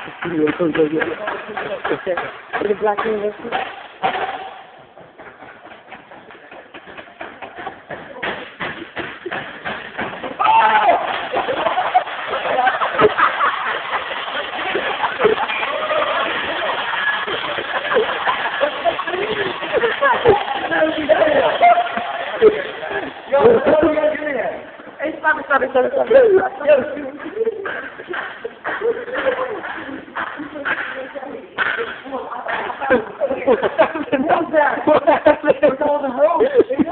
The Black University. Sorry. What's that? What's all the roads?